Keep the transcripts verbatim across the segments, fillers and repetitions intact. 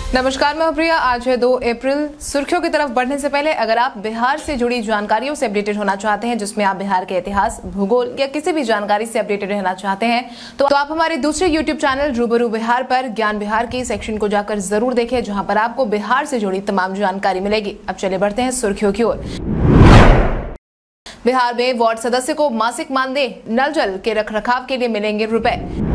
नमस्कार, मैं प्रिया। आज है दो अप्रैल। सुर्खियों की तरफ बढ़ने से पहले अगर आप बिहार से जुड़ी जानकारियों से अपडेटेड होना चाहते हैं, जिसमें आप बिहार के इतिहास, भूगोल या किसी भी जानकारी से अपडेटेड रहना चाहते हैं, तो, तो आप हमारे दूसरे यूट्यूब चैनल रूबरू बिहार पर ज्ञान बिहार के सेक्शन को जाकर जरूर देखें, जहां पर आपको बिहार से जुड़ी तमाम जानकारी मिलेगी। अब चले बढ़ते हैं सुर्खियों की ओर। बिहार में वार्ड सदस्य को मासिक मानदेय, नल जल के रखरखाव के लिए मिलेंगे रुपए।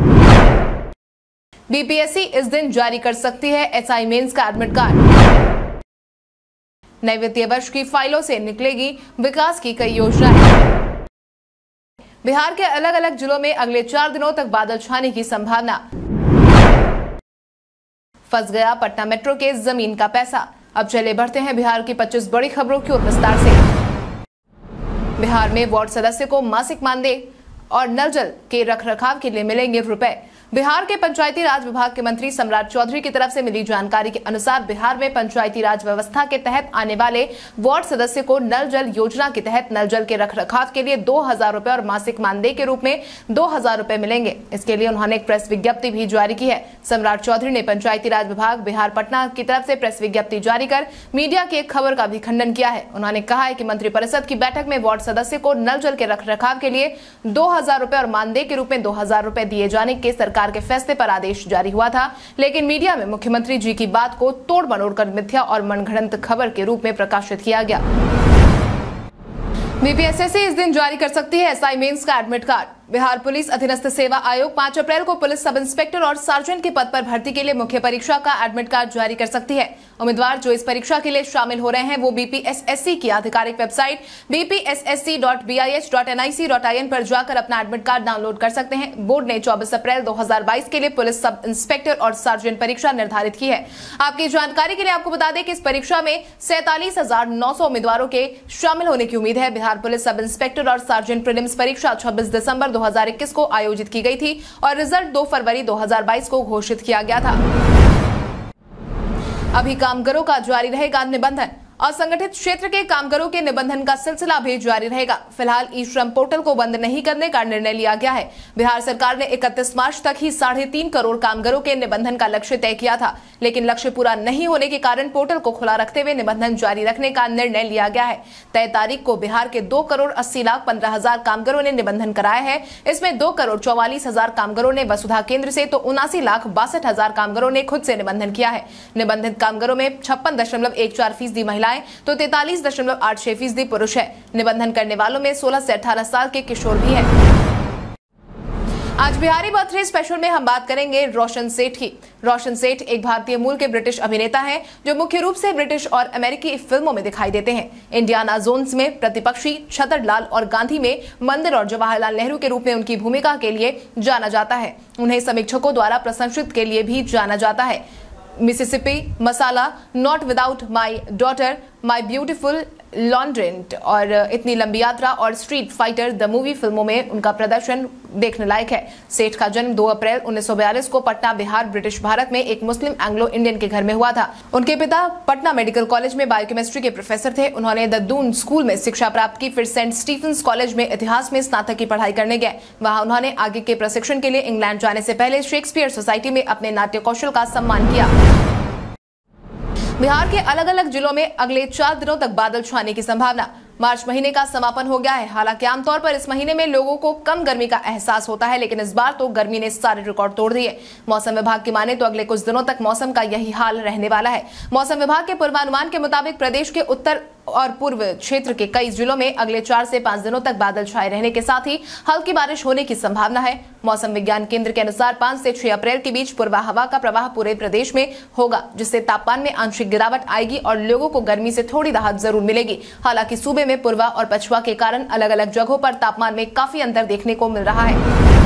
बीपीएससी इस दिन जारी कर सकती है एसआई मेंस का एडमिट कार्ड। नए वित्तीय वर्ष की फाइलों से निकलेगी विकास की कई योजनाएं। बिहार के अलग अलग जिलों में अगले चार दिनों तक बादल छाने की संभावना। फंस गया पटना मेट्रो के जमीन का पैसा। अब चले बढ़ते हैं बिहार की पच्चीस बड़ी खबरों की ओर विस्तार से। बिहार में वार्ड सदस्य को मासिक मानदेय और नल जल के रखरखाव के लिए मिलेंगे रुपए। बिहार के पंचायती राज विभाग के मंत्री सम्राट चौधरी की तरफ से मिली जानकारी के अनुसार बिहार में पंचायती राज व्यवस्था के तहत आने वाले वार्ड सदस्य को नल जल योजना के तहत नल जल के रखरखाव के लिए दो हजार रुपए और मासिक मानदेय के रूप में दो हजार रुपए मिलेंगे। इसके लिए उन्होंने एक प्रेस विज्ञप्ति भी जारी की है। सम्राट चौधरी ने पंचायती राज विभाग बिहार पटना की तरफ से प्रेस विज्ञप्ति जारी कर मीडिया की एक खबर का भी खंडन किया है। उन्होंने कहा है कि मंत्रिपरिषद की बैठक में वार्ड सदस्य को नल जल के रखरखाव के लिए दो हजार रुपए और मानदेय के रूप में दो हजार रुपए दिए जाने के सरकार के फैसले पर आदेश जारी हुआ था, लेकिन मीडिया में मुख्यमंत्री जी की बात को तोड़ मरोड़ कर मिथ्या और मनगढ़ंत खबर के रूप में प्रकाशित किया गया। बीपीएससी इस दिन जारी कर सकती है एसआई मेंस का एडमिट कार्ड। बिहार पुलिस अधीनस्थ सेवा आयोग पाँच अप्रैल को पुलिस सब इंस्पेक्टर और सार्जेंट के पद पर भर्ती के लिए मुख्य परीक्षा का एडमिट कार्ड जारी कर सकती है। उम्मीदवार जो इस परीक्षा के लिए शामिल हो रहे हैं वो बीपीएसएससी की आधिकारिक website B P S S C dot B I H dot N I C dot I N पर जाकर अपना एडमिट कार्ड डाउनलोड कर सकते हैं। बोर्ड ने चौबीस अप्रैल दो हजार बाईस के लिए पुलिस सब इंस्पेक्टर और सार्जेंट परीक्षा निर्धारित की है। आपकी जानकारी के लिए आपको बता दें कि इस परीक्षा में सैतालीस हजार नौ सौ उम्मीदवारों के शामिल होने की उम्मीद है। बिहार पुलिस सब इंस्पेक्टर और सार्जेंट प्रीलिम्स परीक्षा छब्बीस दिसंबर दो हजार इक्कीस को आयोजित की गई थी और रिजल्ट दो फरवरी दो हजार बाईस को घोषित किया गया था। अभी कामगारों का जारी रहेगा निबंधन। असंगठित क्षेत्र के कामगारों के निबंधन का सिलसिला भी जारी रहेगा। फिलहाल ई श्रम पोर्टल को बंद नहीं करने का निर्णय लिया गया है। बिहार सरकार ने इकतीस मार्च तक ही साढ़े तीन करोड़ कामगारों के निबंधन का लक्ष्य तय किया था, लेकिन लक्ष्य पूरा नहीं होने के कारण पोर्टल को खुला रखते हुए निबंधन जारी रखने का निर्णय लिया गया है। तय तारीख को बिहार के दो करोड़ अस्सी लाख पंद्रह हजार कामगारों ने निबंधन कराया है। इसमें दो करोड़ चौवालीस हजार कामगारों ने वसुधा केंद्र से तो उनासी लाख बासठ हजार कामगारों ने खुद से निबंधन किया है। निबंधित कामगारों में छप्पन दशमलव एक चार फीसदी महिलाएं तो तैतालीस दशमलव आठ छह फीसदी पुरुष है। निबंधन करने वालों में सोलह से अठारह साल के किशोर भी हैं। आज बिहारी बर्थडे स्पेशल में हम बात करेंगे रोशन सेठ की। रोशन सेठ एक भारतीय मूल के ब्रिटिश अभिनेता हैं जो मुख्य रूप से ब्रिटिश और अमेरिकी फिल्मों में दिखाई देते हैं। इंडियाना जोन्स में प्रतिपक्षी, छतरलाल और गांधी में मंदिर और जवाहरलाल नेहरू के रूप में उनकी भूमिका के लिए जाना जाता है। उन्हें समीक्षकों द्वारा प्रशंसित के लिए भी जाना जाता है। Mississippi, masala, not without my daughter, my beautiful laundrette और इतनी लंबी यात्रा और स्ट्रीट फाइटर द मूवी फिल्मों में उनका प्रदर्शन देखने लायक है। सेठ का जन्म दो अप्रैल उन्नीस सौ बयालीस को पटना, बिहार, ब्रिटिश भारत में एक मुस्लिम एंग्लो इंडियन के घर में हुआ था। उनके पिता पटना मेडिकल कॉलेज में बायोकेमिस्ट्री के प्रोफेसर थे। उन्होंने द दून स्कूल में शिक्षा प्राप्त की, फिर सेंट स्टीफेंस कॉलेज में इतिहास में स्नातक की पढ़ाई करने गए। वहां उन्होंने आगे के प्रशिक्षण के लिए इंग्लैंड जाने से पहले शेक्सपियर सोसाइटी में अपने नाट्य कौशल का सम्मान किया। बिहार के अलग अलग जिलों में अगले चार दिनों तक बादल छाने की संभावना। मार्च महीने का समापन हो गया है। हालांकि आमतौर पर इस महीने में लोगों को कम गर्मी का एहसास होता है, लेकिन इस बार तो गर्मी ने सारे रिकॉर्ड तोड़ दिए। मौसम विभाग की माने तो अगले कुछ दिनों तक मौसम का यही हाल रहने वाला है। मौसम विभाग के पूर्वानुमान के मुताबिक प्रदेश के उत्तर और पूर्व क्षेत्र के कई जिलों में अगले चार से पांच दिनों तक बादल छाए रहने के साथ ही हल्की बारिश होने की संभावना है। मौसम विज्ञान केंद्र के अनुसार पांच से छह अप्रैल के बीच पूर्वा हवा का प्रवाह पूरे प्रदेश में होगा, जिससे तापमान में आंशिक गिरावट आएगी और लोगों को गर्मी से थोड़ी राहत जरूर मिलेगी। हालांकि सूबे में पूर्वा और पछुआ के कारण अलग अलग जगहों पर तापमान में काफी अंतर देखने को मिल रहा है।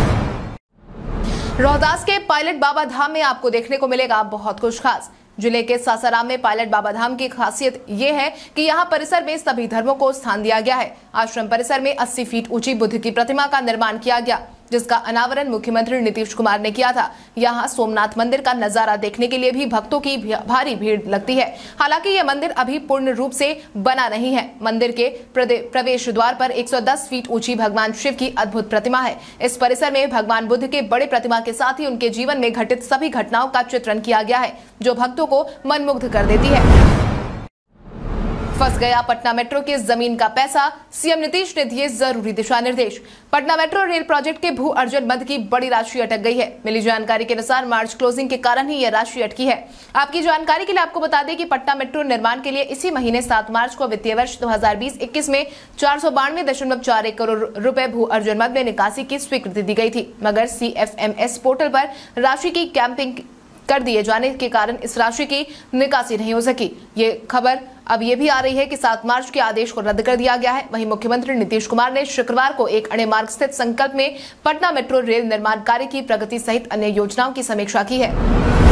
रोहतास के पायलट बाबा धाम में आपको देखने को मिलेगा बहुत कुछ खास। जिले के सासाराम में पायलट बाबा धाम की खासियत ये है कि यहाँ परिसर में सभी धर्मों को स्थान दिया गया है। आश्रम परिसर में अस्सी फीट ऊंची बुद्ध की प्रतिमा का निर्माण किया गया। जिसका अनावरण मुख्यमंत्री नीतीश कुमार ने किया था। यहाँ सोमनाथ मंदिर का नजारा देखने के लिए भी भक्तों की भारी भीड़ लगती है। हालांकि यह मंदिर अभी पूर्ण रूप से बना नहीं है। मंदिर के प्रवेश द्वार पर एक सौ दस फीट ऊंची भगवान शिव की अद्भुत प्रतिमा है। इस परिसर में भगवान बुद्ध के बड़े प्रतिमा के साथ ही उनके जीवन में घटित सभी घटनाओं का चित्रण किया गया है, जो भक्तों को मंत्रमुग्ध कर देती है। फंस गया पटना मेट्रो की जमीन का पैसा, सीएम नीतीश ने दिए जरूरी दिशा निर्देश। पटना मेट्रो रेल प्रोजेक्ट के भू अर्जन मद की बड़ी राशि अटक गई है। मिली जानकारी के अनुसार मार्च क्लोजिंग के कारण ही यह राशि अटकी है। आपकी जानकारी के लिए आपको बता दें कि पटना मेट्रो निर्माण के लिए इसी महीने सात मार्च को वित्तीय वर्ष दो हजार बीस इक्कीस में चार सौ बानवे दशमलव चार एक करोड़ रुपए भू अर्जन मद में निकासी की स्वीकृति दी गई थी, मगर C F M S portal पर राशि की कैंपिंग कर दिए जाने के कारण इस राशि की निकासी नहीं हो सकी। ये खबर अब ये भी आ रही है कि सात मार्च के आदेश को रद्द कर दिया गया है। वहीं मुख्यमंत्री नीतीश कुमार ने शुक्रवार को एक अणे मार्ग स्थित संकल्प में पटना मेट्रो रेल निर्माण कार्य की प्रगति सहित अन्य योजनाओं की समीक्षा की है।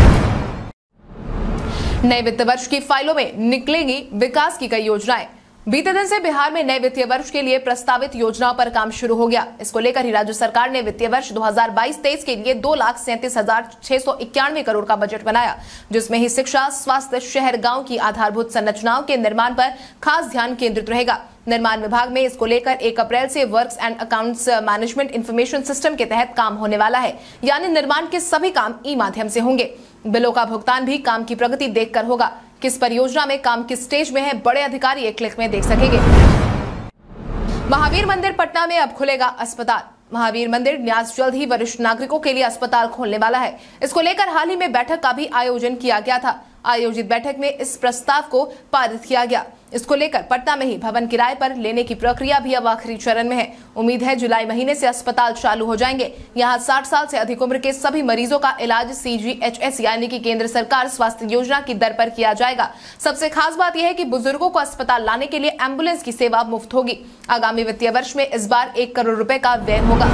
नए वित्त वर्ष की फाइलों में निकलेंगी विकास की कई योजनाएं। बीते दिन से बिहार में नए वित्तीय वर्ष के लिए प्रस्तावित योजनाओं पर काम शुरू हो गया। इसको लेकर ही राज्य सरकार ने वित्तीय वर्ष दो हजार बाईस तेईस के लिए दो लाख सैंतीस हजार छह सौ इक्यानवे करोड़ का बजट बनाया, जिसमें ही शिक्षा, स्वास्थ्य, शहर गांव की आधारभूत संरचनाओं के निर्माण पर खास ध्यान केंद्रित रहेगा। निर्माण विभाग में इसको लेकर एक अप्रैल से works and accounts management information system के तहत काम होने वाला है, यानी निर्माण के सभी काम ई माध्यम से होंगे। बिलों का भुगतान भी काम की प्रगति देखकर होगा। किस परियोजना में काम किस स्टेज में है, बड़े अधिकारी एक क्लिक में देख सकेंगे। महावीर मंदिर पटना में अब खुलेगा अस्पताल। महावीर मंदिर न्यास जल्द ही वरिष्ठ नागरिकों के लिए अस्पताल खोलने वाला है। इसको लेकर हाल ही में बैठक का भी आयोजन किया गया था। आयोजित बैठक में इस प्रस्ताव को पारित किया गया। इसको लेकर पटना में ही भवन किराए पर लेने की प्रक्रिया भी अब आखिरी चरण में है। उम्मीद है जुलाई महीने से अस्पताल चालू हो जाएंगे। यहाँ साठ साल से अधिक उम्र के सभी मरीजों का इलाज सी जी एच एस यानी कि केंद्र सरकार स्वास्थ्य योजना की दर पर किया जाएगा। सबसे खास बात यह है कि बुजुर्गों को अस्पताल लाने के लिए एम्बुलेंस की सेवा मुफ्त होगी। आगामी वित्तीय वर्ष में इस बार एक करोड़ रुपए का व्यय होगा।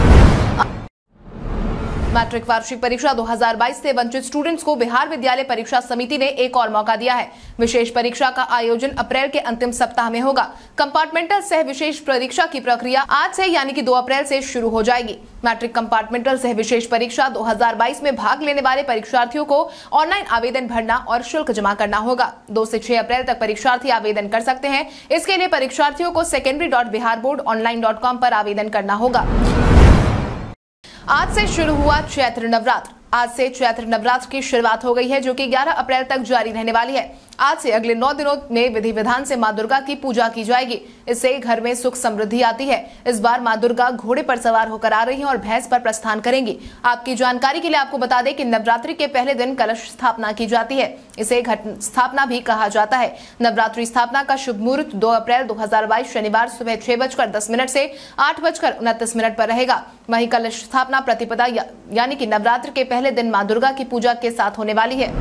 मैट्रिक वार्षिक परीक्षा दो हजार बाईस से वंचित स्टूडेंट्स को बिहार विद्यालय परीक्षा समिति ने एक और मौका दिया है। विशेष परीक्षा का आयोजन अप्रैल के अंतिम सप्ताह में होगा। कंपार्टमेंटल सह विशेष परीक्षा की प्रक्रिया आज से यानी कि दो अप्रैल से शुरू हो जाएगी। मैट्रिक कंपार्टमेंटल सह विशेष परीक्षा दो हजार बाईस में भाग लेने वाले परीक्षार्थियों को ऑनलाइन आवेदन भरना और शुल्क जमा करना होगा। दो से छह अप्रैल तक परीक्षार्थी आवेदन कर सकते हैं। इसके लिए परीक्षार्थियों को secondary dot Bihar board online dot com पर आवेदन करना होगा। आज से शुरू हुआ चैत्र नवरात्र। आज से चैत्र नवरात्र की शुरुआत हो गई है, जो कि ग्यारह अप्रैल तक जारी रहने वाली है। आज से अगले नौ दिनों में विधि विधान से मां दुर्गा की पूजा की जाएगी। इससे घर में सुख समृद्धि आती है। इस बार मां दुर्गा घोड़े पर सवार होकर आ रही हैं और भैंस पर प्रस्थान करेंगी। आपकी जानकारी के लिए आपको बता दें कि नवरात्रि के पहले दिन कलश स्थापना की जाती है। इसे घट स्थापना भी कहा जाता है। नवरात्रि स्थापना का शुभ मुहूर्त दो अप्रैल दो हजार बाईस शनिवार सुबह छह बजकर दस मिनट से आठ बजकर उनतीस मिनट पर रहेगा। वहीं कलश स्थापना प्रतिपदा या, यानी कि नवरात्र के पहले दिन मां दुर्गा की पूजा के साथ होने वाली है।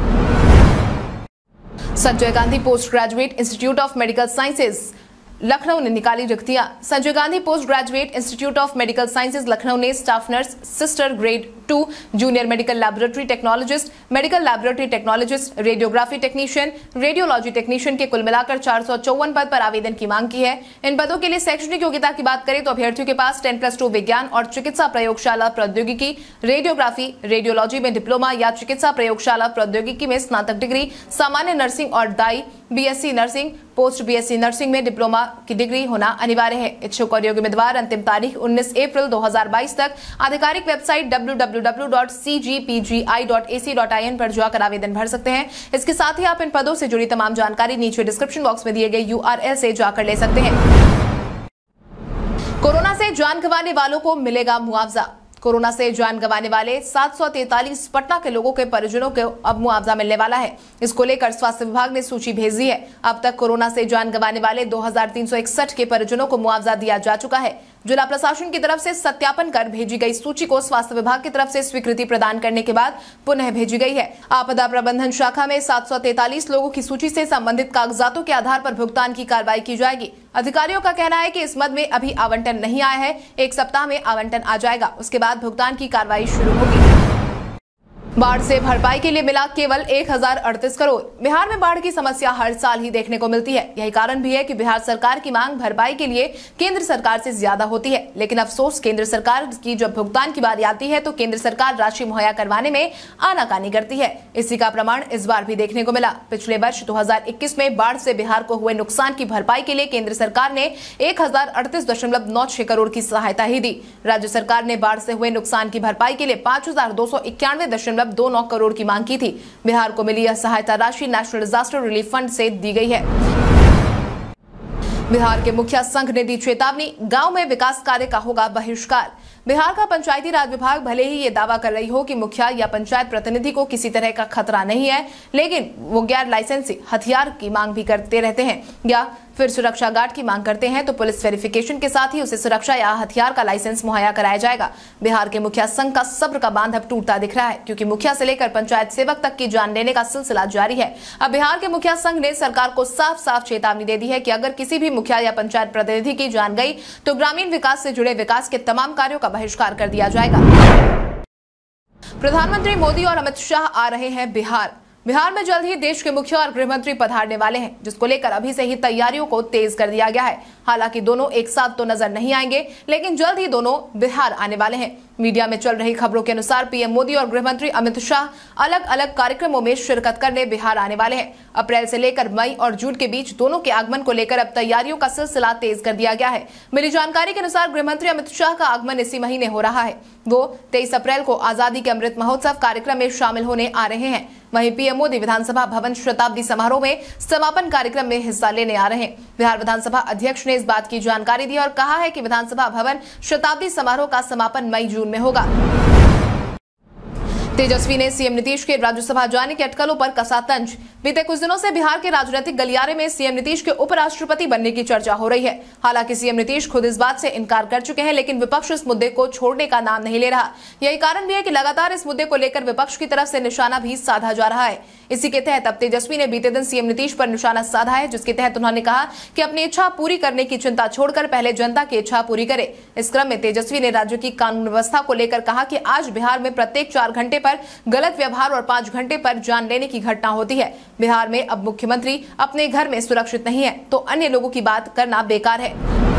Sanjay Gandhi post graduate institute of medical sciences Lucknow ने निकाली रिक्तियां। Sanjay Gandhi post graduate institute of medical sciences Lucknow ने staff nurse, sister grade two, junior medical laboratory technologist, medical laboratory technologist, radiography technician, radiology technician के कुल मिलाकर चार सौ चौवन पद पर आवेदन की मांग की है। इन पदों के लिए शैक्षणिक योग्यता की बात करें तो अभ्यर्थियों के पास टेन प्लस टू विज्ञान और चिकित्सा प्रयोगशाला प्रौद्योगिकी, रेडियोग्राफी, रेडियोलॉजी में डिप्लोमा या चिकित्सा प्रयोगशाला प्रौद्योगिकी में स्नातक डिग्री, सामान्य नर्सिंग और दाई, BSc nursing, post BSc nursing में डिप्लोमा की डिग्री होना अनिवार्य है। इच्छुक और योग्य उम्मीदवार अंतिम तारीख उन्नीस अप्रैल दो हजार बाईस तक आधिकारिक website W W W dot C G P G I dot A C dot I N पर जाकर आवेदन भर सकते हैं। इसके साथ ही आप इन पदों से जुड़ी तमाम जानकारी नीचे डिस्क्रिप्शन बॉक्स में दिए गए यू आर एल से जाकर ले सकते हैं। कोरोना से जान गंवाने वालों को मिलेगा मुआवजा। कोरोना से जान गंवाने वाले सात सौ तैंतालीस पटना के लोगों के परिजनों को अब मुआवजा मिलने वाला है। इसको लेकर स्वास्थ्य विभाग ने सूची भेज दी है। अब तक कोरोना से जान गंवाने वाले दो हजार तीन सौ इकसठ के परिजनों को मुआवजा दिया जा चुका है। जिला प्रशासन की तरफ से सत्यापन कर भेजी गई सूची को स्वास्थ्य विभाग की तरफ से स्वीकृति प्रदान करने के बाद पुनः भेजी गई है। आपदा प्रबंधन शाखा में सात सौ तैंतालीस लोगों की सूची से संबंधित कागजातों के आधार पर भुगतान की कार्रवाई की जाएगी। अधिकारियों का कहना है कि इस मद में अभी आवंटन नहीं आया है। एक सप्ताह में आवंटन आ जाएगा, उसके बाद भुगतान की कार्रवाई शुरू होगी। बाढ़ से भरपाई के लिए मिला केवल एक हजार अड़तीस करोड़। बिहार में बाढ़ की समस्या हर साल ही देखने को मिलती है। यही कारण भी है कि बिहार सरकार की मांग भरपाई के लिए केंद्र सरकार से ज्यादा होती है, लेकिन अफसोस केंद्र सरकार की जब भुगतान की बारी आती है तो केंद्र सरकार राशि मुहैया करवाने में आनाकानी करती है। इसी का प्रमाण इस बार भी देखने को मिला। पिछले वर्ष दो हजार इक्कीस में बाढ़ से बिहार को हुए नुकसान की भरपाई के लिए केंद्र सरकार ने एक हजार अड़तीस दशमलव नौ छह करोड़ की सहायता ही दी। राज्य सरकार ने बाढ़ से हुए नुकसान की भरपाई के लिए पांच हजार दो सौ इक्यानवे दशमलव दो नौ करोड़ की मांग की थी। बिहार को मिली यह सहायता राशि नेशनल डिजास्टर रिलीफ फंड से दी गई है। बिहार के मुखिया संघ ने दी चेतावनी, गांव में विकास कार्य का होगा बहिष्कार। बिहार का पंचायती राज विभाग भले ही ये दावा कर रही हो कि मुखिया या पंचायत प्रतिनिधि को किसी तरह का खतरा नहीं है, लेकिन वो गैर लाइसेंसी हथियार की मांग भी करते रहते हैं या फिर सुरक्षा गार्ड की मांग करते हैं तो पुलिस वेरिफिकेशन के साथ ही उसे सुरक्षा या हथियार का लाइसेंस मुहैया कराया जाएगा। बिहार के मुखिया संघ का सब्र का बांध अब टूटता दिख रहा है, क्योंकि मुखिया से लेकर पंचायत सेवक तक की जान लेने का सिलसिला जारी है। अब बिहार के मुखिया संघ ने सरकार को साफ साफ चेतावनी दे दी है कि अगर किसी भी मुखिया या पंचायत प्रतिनिधि की जान गई तो ग्रामीण विकास से जुड़े विकास के तमाम कार्यों का बहिष्कार कर दिया जाएगा। प्रधानमंत्री मोदी और अमित शाह आ रहे हैं बिहार। बिहार में जल्द ही देश के मुखिया और गृह मंत्री पधारने वाले हैं, जिसको लेकर अभी से ही तैयारियों को तेज कर दिया गया है। हालांकि दोनों एक साथ तो नजर नहीं आएंगे, लेकिन जल्द ही दोनों बिहार आने वाले हैं। मीडिया में चल रही खबरों के अनुसार पीएम मोदी और गृह मंत्री अमित शाह अलग अलग कार्यक्रमों में शिरकत करने बिहार आने वाले हैं। अप्रैल से लेकर मई और जून के बीच दोनों के आगमन को लेकर अब तैयारियों का सिलसिला तेज कर दिया गया है। मिली जानकारी के अनुसार गृह मंत्री अमित शाह का आगमन इसी महीने हो रहा है। वो तेईस अप्रैल को आजादी के अमृत महोत्सव कार्यक्रम में शामिल होने आ रहे हैं। वहीं पीएम मोदी विधानसभा भवन शताब्दी समारोह में समापन कार्यक्रम में हिस्सा लेने आ रहे हैं। बिहार विधानसभा अध्यक्ष ने इस बात की जानकारी दी और कहा है कि विधानसभा भवन शताब्दी समारोह का समापन मई जून में होगा। तेजस्वी ने सीएम नीतीश के राज्यसभा जाने की अटकलों पर कसा तंज। बीते कुछ दिनों से बिहार के राजनीतिक गलियारे में सीएम नीतीश के उपराष्ट्रपति बनने की चर्चा हो रही है। हालांकि सीएम नीतीश खुद इस बात से इनकार कर चुके हैं, लेकिन विपक्ष इस मुद्दे को छोड़ने का नाम नहीं ले रहा। यही कारण भी है कि लगातार इस मुद्दे को लेकर विपक्ष की तरफ से निशाना भी साधा जा रहा है। इसी के तहत अब तेजस्वी ने बीते दिन सीएम नीतीश पर निशाना साधा है, जिसके तहत उन्होंने कहा कि अपनी इच्छा पूरी करने की चिंता छोड़कर पहले जनता की इच्छा पूरी करे। इस क्रम में तेजस्वी ने राज्य की कानून व्यवस्था को लेकर कहा कि आज बिहार में प्रत्येक चार घंटे पर गलत व्यवहार और पांच घंटे पर जान लेने की घटना होती है। बिहार में अब मुख्यमंत्री अपने घर में सुरक्षित नहीं है तो अन्य लोगों की बात करना बेकार है।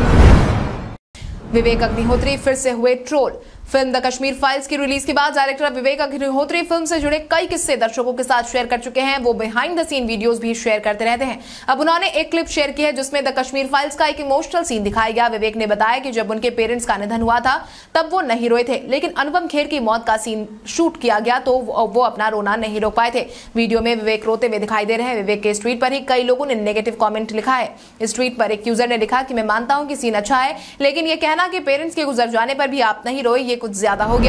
विवेक अग्निहोत्री फिर से हुए troll. Film the Kashmir files की रिलीज के बाद डायरेक्टर विवेक अग्निहोत्री फिल्म से जुड़े कई किस्से दर्शकों के साथ शेयर कर चुके हैं। वो बिहाइंड द सीन वीडियोस भी शेयर करते रहते हैं। अब उन्होंने एक क्लिप शेयर की है जिसमें द कश्मीर फाइल्स का एक इमोशनल सीन दिखाया गया। विवेक ने बताया कि जब उनके पेरेंट्स का निधन हुआ था तब वो नहीं रोए थे, लेकिन अनुपम खेर की मौत का सीन शूट किया गया तो वो अपना रोना नहीं रोक पाए थे। वीडियो में विवेक रोते हुए दिखाई दे रहे हैं। विवेक के इस ट्वीट पर ही कई लोगों ने नेगेटिव कॉमेंट लिखा है। इस ट्वीट पर एक यूजर ने लिखा कि मैं मानता हूं कि सीन अच्छा है, लेकिन ये कहना कि पेरेंट्स के गुजर जाने पर भी आप नहीं रोए, ये कुछ ज्यादा हो गया।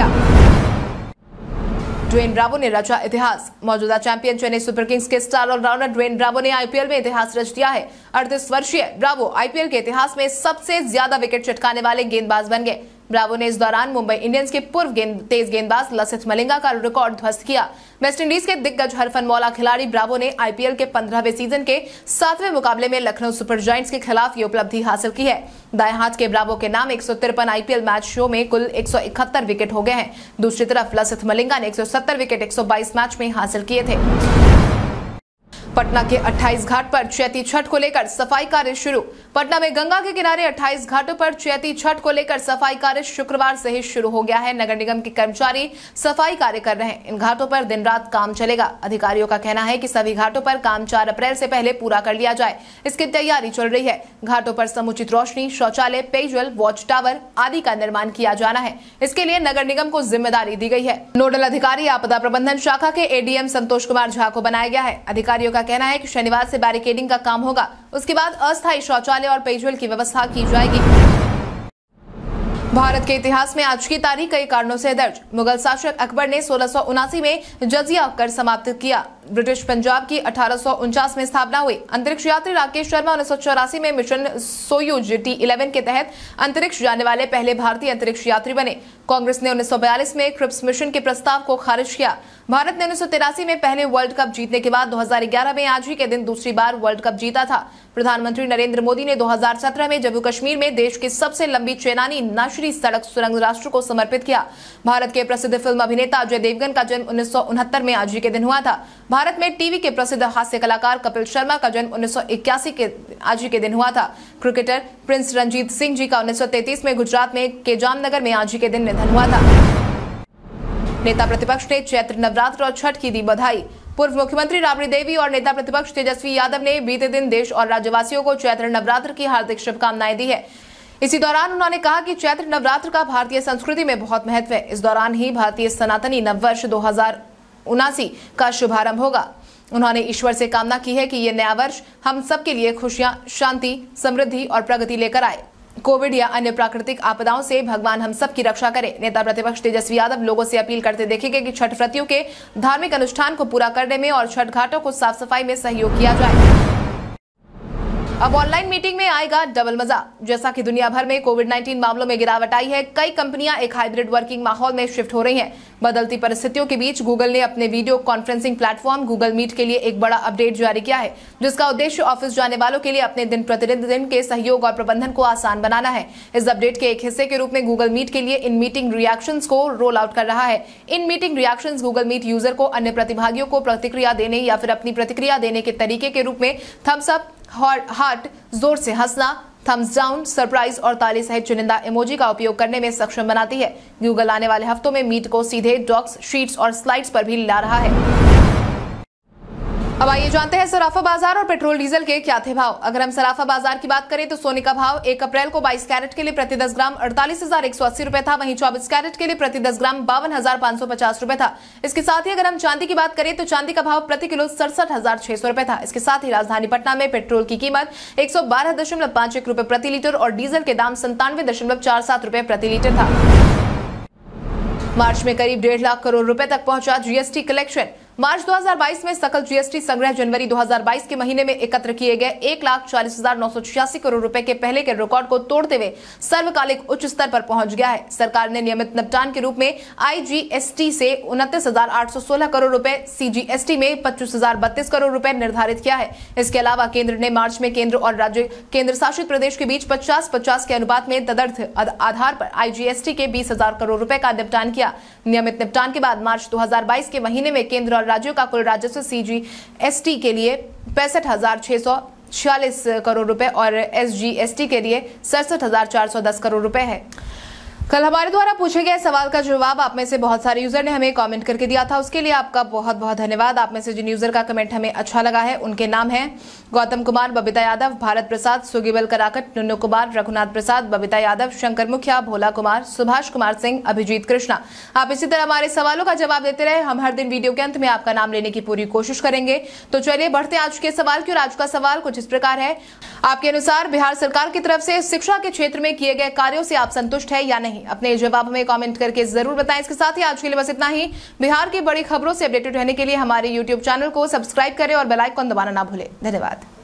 ड्वेन ब्रावो ने रचा इतिहास। मौजूदा चैंपियन चेन्नई सुपर किंग्स के स्टार ऑलराउंडर ड्वेन ब्रावो ने आईपीएल में इतिहास रच दिया है। अड़तीस वर्षीय ब्रावो आईपीएल के इतिहास में सबसे ज्यादा विकेट चटकाने वाले गेंदबाज बन गए। ब्रावो ने इस दौरान मुंबई इंडियंस के पूर्व गेंद, तेज गेंदबाज लसिथ मलिंगा का रिकॉर्ड ध्वस्त किया। वेस्टइंडीज के दिग्गज हरफनमौला खिलाड़ी ब्रावो ने आईपीएल के पंद्रहवें सीजन के सातवें मुकाबले में लखनऊ सुपर जायंट्स के खिलाफ ये उपलब्धि हासिल की है। दाएं हाथ के ब्रावो के नाम एक सौ तिरपन आईपीएल मैच शो में कुल एक सौ इकहत्तर विकेट हो गए हैं। दूसरी तरफ लसिथ मलिंगा ने एक सौ सत्तर विकेट एक सौ बाईस मैच में हासिल किए थे। पटना के अट्ठाईस घाट पर चैती छठ को लेकर सफाई कार्य शुरू। पटना में गंगा के किनारे अट्ठाईस घाटों पर चैती छठ को लेकर सफाई कार्य शुक्रवार से ही शुरू हो गया है। नगर निगम के कर्मचारी सफाई कार्य कर रहे हैं। इन घाटों पर दिन रात काम चलेगा। अधिकारियों का कहना है कि सभी घाटों पर काम चार अप्रैल से पहले पूरा कर लिया जाए, इसकी तैयारी चल रही है। घाटों पर समुचित रोशनी, शौचालय, पेयजल, वॉच टावर आदि का निर्माण किया जाना है। इसके लिए नगर निगम को जिम्मेदारी दी गई है। नोडल अधिकारी आपदा प्रबंधन शाखा के एडीएम संतोष कुमार झा को बनाया गया है। अधिकारियों का कहना है कि शनिवार से बैरिकेडिंग का काम होगा, उसके बाद अस्थायी शौचालय और पेयजल की व्यवस्था की जाएगी। भारत के इतिहास में आज की तारीख कई कारणों से दर्ज। मुगल शासक अकबर ने सोलह सौ उनासी में जजिया कर समाप्त किया। ब्रिटिश पंजाब की अठारह सौ उनचास में स्थापना हुई। अंतरिक्ष यात्री राकेश शर्मा उन्नीस सौ चौरासी में मिशन सोयूज टी इलेवन के तहत अंतरिक्ष जाने वाले पहले भारतीय अंतरिक्ष यात्री बने। कांग्रेस ने उन्नीस सौ बयालीस में क्रिप्स मिशन के प्रस्ताव को खारिज किया। भारत ने उन्नीस सौ तिरासी में पहले वर्ल्ड कप जीतने के बाद दो हज़ार ग्यारह में आज ही के दिन दूसरी बार वर्ल्ड कप जीता था। प्रधानमंत्री नरेंद्र मोदी ने दो हज़ार सत्रह में जम्मू कश्मीर में देश की सबसे लंबी चेनानी नाशरी सड़क सुरंग राष्ट्र को समर्पित किया। भारत के प्रसिद्ध फिल्म अभिनेता अजय देवगन का जन्म उन्नीस सौ उनहत्तर में आज ही के दिन हुआ था। भारत में टीवी के प्रसिद्ध हास्य कलाकार कपिल शर्मा का जन्म उन्नीस सौ इक्यासी के आज ही के दिन हुआ था। क्रिकेटर प्रिंस रंजीत सिंह जी का उन्नीस सौ तैंतीस में गुजरात में के जामनगर में आज ही के दिन निधन हुआ था। नेता प्रतिपक्ष ने चैत्र नवरात्र और छठ की दी बधाई। पूर्व मुख्यमंत्री राबड़ी देवी और नेता प्रतिपक्ष तेजस्वी यादव ने बीते दिन देश और राज्यवासियों को चैत्र नवरात्र की हार्दिक शुभकामनाएं दी है। इसी दौरान उन्होंने कहा कि चैत्र नवरात्र का भारतीय संस्कृति में बहुत महत्व है। इस दौरान ही भारतीय सनातनी नववर्ष दो हजार उनासी का शुभारंभ होगा। उन्होंने ईश्वर से कामना की है कि ये नया वर्ष हम सबके लिए खुशियां, शांति, समृद्धि और प्रगति लेकर आए। कोविड या अन्य प्राकृतिक आपदाओं से भगवान हम सब की रक्षा करे। नेता प्रतिपक्ष तेजस्वी यादव लोगों से अपील करते देखे गए कि छठ व्रतियों के धार्मिक अनुष्ठान को पूरा करने में और छठ घाटों को साफ सफाई में सहयोग किया जाए। अब ऑनलाइन मीटिंग में आएगा डबल मजा। जैसा कि दुनिया भर में कोविड उन्नीस मामलों में गिरावट आई है, कई कंपनियां एक हाइब्रिड वर्किंग माहौल में शिफ्ट हो रही हैं। बदलती परिस्थितियों के बीच गूगल ने अपने video conferencing platform Google Meet के लिए एक बड़ा अपडेट जारी किया है, जिसका उद्देश्य ऑफिस जाने वालों के लिए अपने दिन प्रतिदिन के सहयोग और प्रबंधन को आसान बनाना है। इस अपडेट के एक हिस्से के रूप में गूगल मीट के लिए इन मीटिंग रिएक्शंस को रोल आउट कर रहा है। In meeting reactions Google Meet user को अन्य प्रतिभागियों को प्रतिक्रिया देने या फिर अपनी प्रतिक्रिया देने के तरीके के रूप में थम्स अप, हार्ट, जोर से हंसना, थम्स डाउन, सरप्राइज और ताली सहित चुनिंदा इमोजी का उपयोग करने में सक्षम बनाती है। गूगल आने वाले हफ्तों में मीट को सीधे डॉक्स, शीट्स और स्लाइड्स पर भी ला रहा है। अब आइए जानते हैं सराफा बाजार और पेट्रोल डीजल के क्या थे भाव। अगर हम सराफा बाजार की बात करें तो सोने का भाव एक अप्रैल को बाईस कैरेट के लिए प्रति दस ग्राम अड़तालीस हजार एक सौ अस्सी रुपए था। वहीं चौबीस कैरेट के लिए प्रति दस ग्राम बावन हजार पांच सौ पचास रुपए था। इसके साथ ही अगर हम चांदी की बात करें तो चांदी का भाव प्रति किलो सड़सठ हजार छह सौ रुपए था। इसके साथ ही राजधानी पटना में पेट्रोल की कीमत एक सौ बारह दशमलव पांच एक रुपए प्रति लीटर और डीजल के दाम संतानवे दशमलव चार सात रुपए प्रति लीटर था। मार्च में करीब डेढ़ लाख करोड़ रुपए तक पहुंचा जीएसटी कलेक्शन। मार्च दो हज़ार बाईस में सकल जीएसटी संग्रह जनवरी दो हज़ार बाईस के महीने में एकत्र किए गए एक लाख चालीस हजार नौ सौ छियासी करोड़ रुपए के पहले के रिकॉर्ड को तोड़ते हुए सर्वकालिक उच्च स्तर पर पहुंच गया है। सरकार ने नियमित निपटान के रूप में आईजीएसटी से उनतीस हजार आठ सौ सोलह करोड़ रुपए, सीजीएसटी में पच्चीस हजार बत्तीस करोड़ रुपए निर्धारित किया है। इसके अलावा केंद्र ने मार्च में केंद्र और राज्य केंद्र शासित प्रदेश के बीच पचास पचास के अनुपात में तदर्थ आधार पर आईजीएसटी के बीस हजार करोड़ रुपए का निपटान किया। नियमित निपटान के बाद मार्च दो हज़ार बाईस के महीने में केंद्र और राज्यों का कुल राजस्व सीजीएसटी के लिए पैंसठ हजार छह सौ छियालीस करोड़ रुपए और एसजीएसटी के लिए सड़सठ हजार चार सौ दस करोड़ रुपए है। कल हमारे द्वारा पूछे गए सवाल का जवाब आप में से बहुत सारे यूजर ने हमें कमेंट करके दिया था, उसके लिए आपका बहुत बहुत धन्यवाद। आप में से जिन यूजर का कमेंट हमें अच्छा लगा है उनके नाम हैं गौतम कुमार, बबीता यादव, भारत प्रसाद, सुगीबल कराकट, नुन्नू कुमार, रघुनाथ प्रसाद, बबीता यादव, शंकर मुखिया, भोला कुमार, सुभाष कुमार सिंह, अभिजीत कृष्णा। आप इसी तरह हमारे सवालों का जवाब देते रहे। हम हर दिन वीडियो के अंत में आपका नाम लेने की पूरी कोशिश करेंगे। तो चलिए बढ़ते आज के सवाल की। और आज का सवाल कुछ इस प्रकार है, आपके अनुसार बिहार सरकार की तरफ से शिक्षा के क्षेत्र में किए गए कार्यों से आप संतुष्ट है या नहीं? अपने जवाब हमें कमेंट करके जरूर बताएं। इसके साथ ही आज के लिए बस इतना ही। बिहार की बड़ी खबरों से अपडेटेड रहने के लिए हमारे यूट्यूब चैनल को सब्सक्राइब करें और बेल आइकन दबाना ना भूलें। धन्यवाद।